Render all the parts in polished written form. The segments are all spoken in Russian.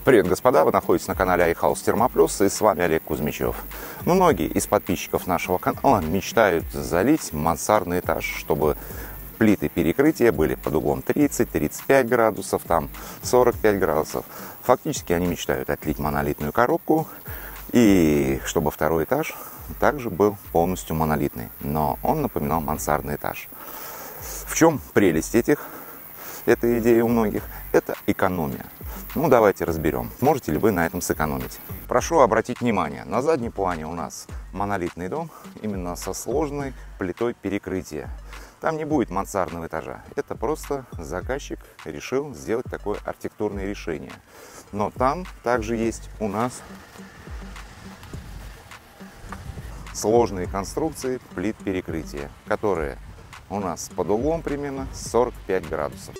Привет, господа! Вы находитесь на канале iHouse Термоплюс, и с вами Олег Кузьмичев. Многие из подписчиков нашего канала мечтают залить мансардный этаж, чтобы плиты перекрытия были под углом 30-35 градусов, там 45 градусов. Фактически они мечтают отлить монолитную коробку, и чтобы второй этаж также был полностью монолитный, но он напоминал мансардный этаж. В чем прелесть этой идеи у многих? Это экономия. Ну, давайте разберем, можете ли вы на этом сэкономить. Прошу обратить внимание, на заднем плане у нас монолитный дом, именно со сложной плитой перекрытия. Там не будет мансардного этажа, это просто заказчик решил сделать такое архитектурное решение. Но там также есть у нас сложные конструкции плит перекрытия, которые у нас под углом примерно 45 градусов.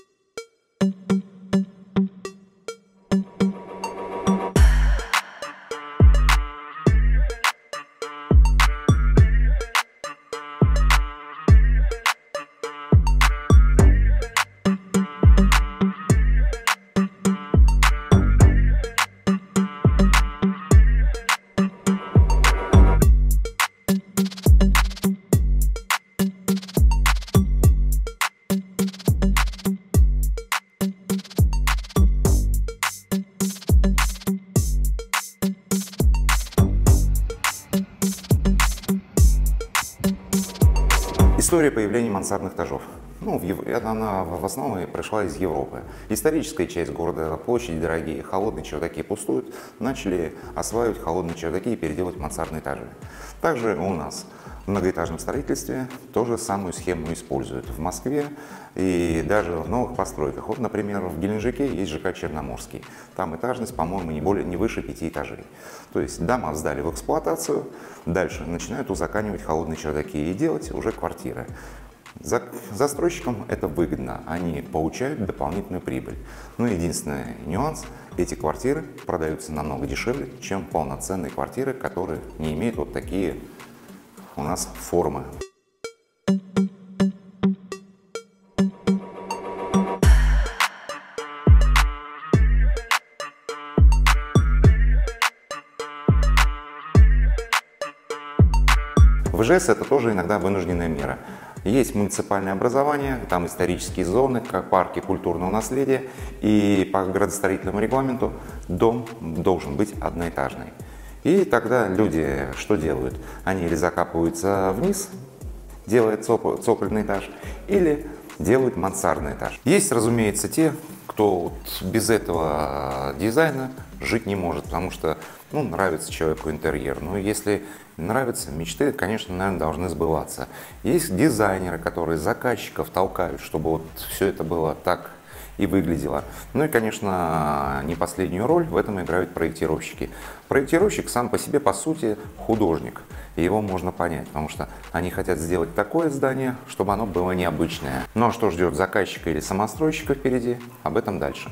История появления мансардных этажов. Она в основном пришла из Европы. Историческая часть города, площади дорогие, холодные чердаки пустуют. Начали осваивать холодные чердаки и переделывать мансардные этажи. Также у нас в многоэтажном строительстве тоже самую схему используют. В Москве и даже в новых постройках. Вот, например, в Геленджике есть ЖК Черноморский. Там этажность, по-моему, не выше 5 этажей. То есть дома сдали в эксплуатацию, дальше начинают узаконивать холодные чердаки и делать уже квартиры. Застройщикам это выгодно, они получают дополнительную прибыль. Но единственный нюанс, эти квартиры продаются намного дешевле, чем полноценные квартиры, которые не имеют вот такие у нас формы. В ИЖС это тоже иногда вынужденная мера. Есть муниципальное образование, там исторические зоны, как парки культурного наследия, и по градостроительному регламенту дом должен быть одноэтажный. И тогда люди что делают? Они или закапываются вниз, делая цокольный этаж, или делают мансардный этаж. Есть, разумеется, те, кто без этого дизайна жить не может, потому что нравится человеку интерьер. Но если нравится, мечты, конечно, наверное, должны сбываться. Есть дизайнеры, которые заказчиков толкают, чтобы вот все это было так и выглядело. Ну и, конечно, не последнюю роль в этом играют проектировщики. Проектировщик сам по себе, по сути, художник. И его можно понять, потому что они хотят сделать такое здание, чтобы оно было необычное. Ну а что ждет заказчика или самостройщика впереди, об этом дальше.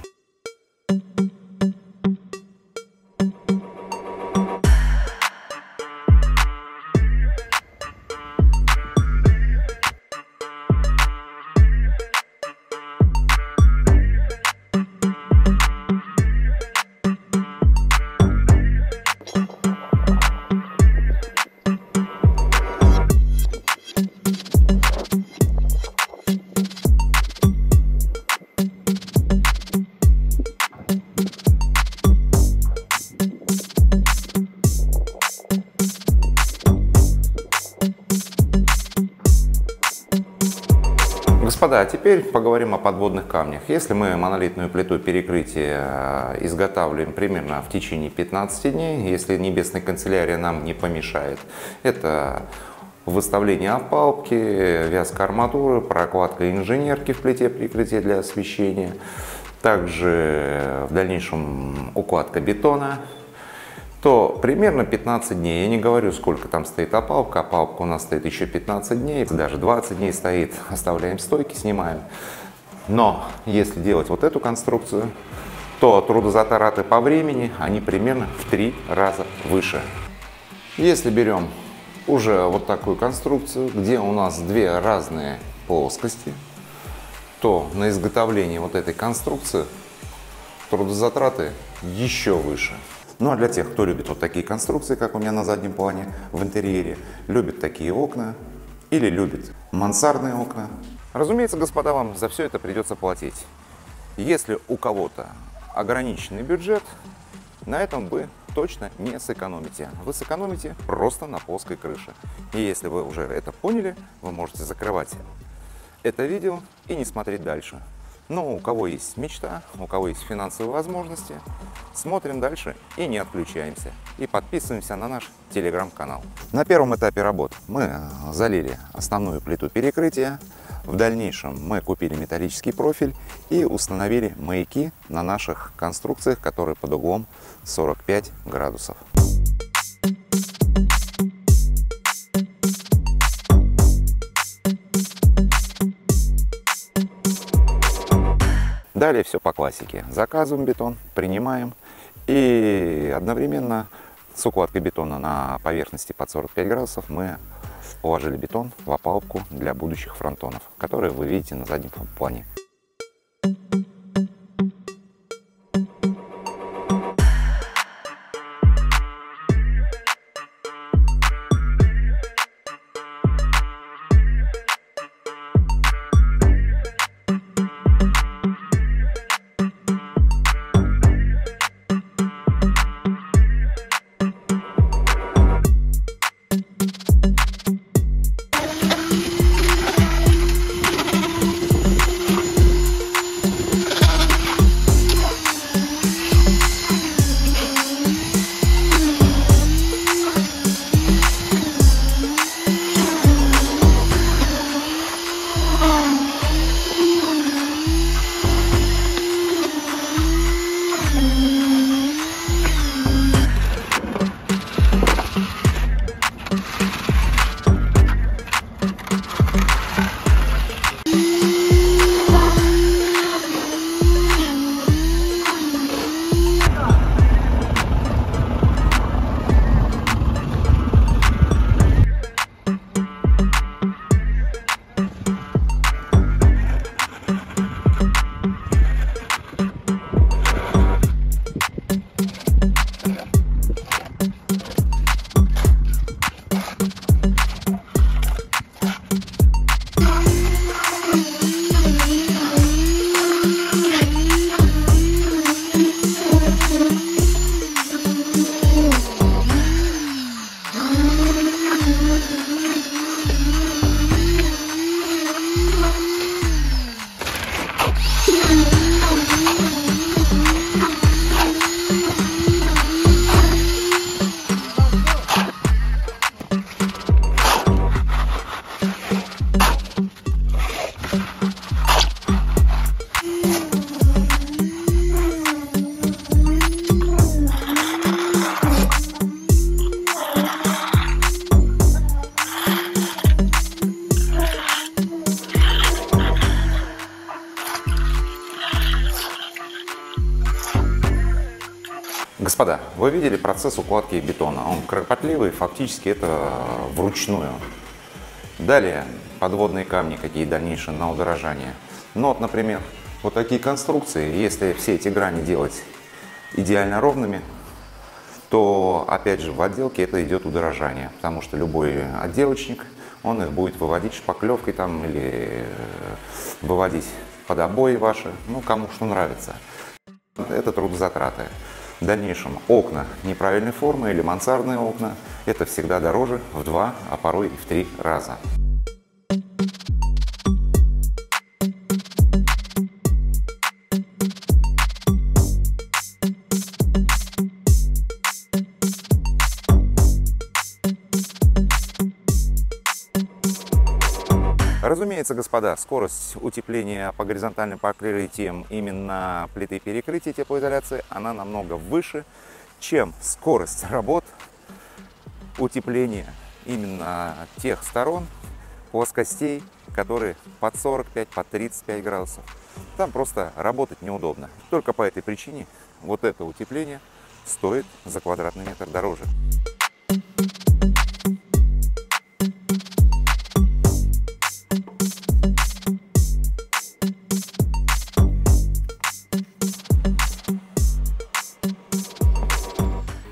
Господа, теперь поговорим о подводных камнях. Если мы монолитную плиту перекрытия изготавливаем примерно в течение 15 дней, если небесная канцелярия нам не помешает, это выставление опалубки, вязка арматуры, прокладка инженерки в плите перекрытия для освещения, также в дальнейшем укладка бетона, то примерно 15 дней. Я не говорю, сколько там стоит опалубка. Опалубка у нас стоит еще 15 дней, даже 20 дней стоит. Оставляем стойки, снимаем. Но если делать вот эту конструкцию, то трудозатраты по времени, они примерно в 3 раза выше. Если берем уже вот такую конструкцию, где у нас две разные плоскости, то на изготовление вот этой конструкции трудозатраты еще выше. Ну а для тех, кто любит вот такие конструкции, как у меня на заднем плане в интерьере, любит такие окна или любит мансардные окна, разумеется, господа, вам за все это придется платить. Если у кого-то ограниченный бюджет, на этом вы точно не сэкономите. Вы сэкономите просто на плоской крыше. И если вы уже это поняли, вы можете закрывать это видео и не смотреть дальше. Но у кого есть мечта, у кого есть финансовые возможности, смотрим дальше и не отключаемся. И подписываемся на наш телеграм-канал. На первом этапе работ мы залили основную плиту перекрытия. В дальнейшем мы купили металлический профиль и установили маяки на наших конструкциях, которые под углом 45 градусов. Далее все по классике. Заказываем бетон, принимаем и одновременно с укладкой бетона на поверхности под 45 градусов мы положили бетон в опалубку для будущих фронтонов, которые вы видите на заднем плане. Господа, вы видели процесс укладки бетона. Он кропотливый, фактически это вручную. Далее подводные камни, какие дальнейшие на удорожание. Ну вот, например, вот такие конструкции, если все эти грани делать идеально ровными, то опять же в отделке это идет удорожание. Потому что любой отделочник, он их будет выводить шпаклевкой там или выводить под обои ваши, ну кому что нравится. Это трудозатраты. В дальнейшем окна неправильной формы или мансардные окна – это всегда дороже в 2, а порой и в 3 раза. Разумеется, господа, скорость утепления по горизонтальным покрытиям именно плиты перекрытия теплоизоляции, она намного выше, чем скорость работ утепления именно тех сторон, плоскостей, которые под 45, под 35 градусов. Там просто работать неудобно. Только по этой причине вот это утепление стоит за квадратный метр дороже.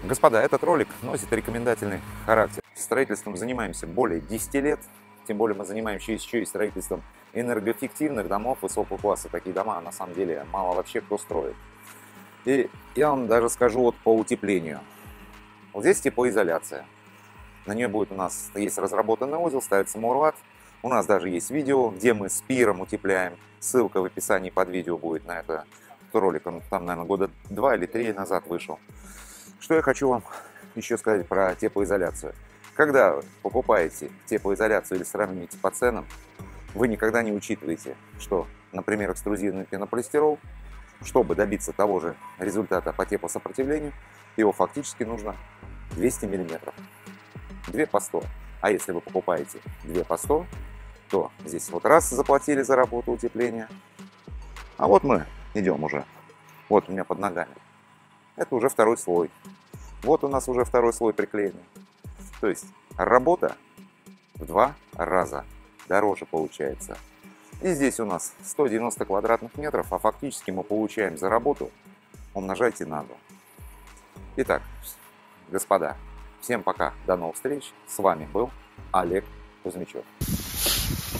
Господа, этот ролик носит рекомендательный характер. Строительством занимаемся более 10 лет. Тем более мы занимаемся еще и строительством энергоэффективных домов высокого класса. Такие дома на самом деле мало вообще кто строит. И я вам даже скажу вот по утеплению. Вот здесь теплоизоляция. На нее будет у нас есть разработанный узел, ставится мурват. У нас даже есть видео, где мы с пиром утепляем. Ссылка в описании под видео будет на это. Ролик, он там, наверное, года 2 или 3 назад вышел. Что я хочу вам еще сказать про теплоизоляцию. Когда вы покупаете теплоизоляцию или сравните по ценам, вы никогда не учитываете, что, например, экструзивный пенополистирол, чтобы добиться того же результата по теплосопротивлению, его фактически нужно 200 мм. 2 по 100. А если вы покупаете 2 по 100, то здесь вот раз заплатили за работу утепления, а вот мы идем уже. Вот у меня под ногами. Это уже второй слой. Вот у нас уже второй слой приклеенный. То есть работа в 2 раза дороже получается. И здесь у нас 190 квадратных метров, а фактически мы получаем за работу, умножайте на 2. Итак, господа, всем пока, до новых встреч. С вами был Олег Кузьмичев.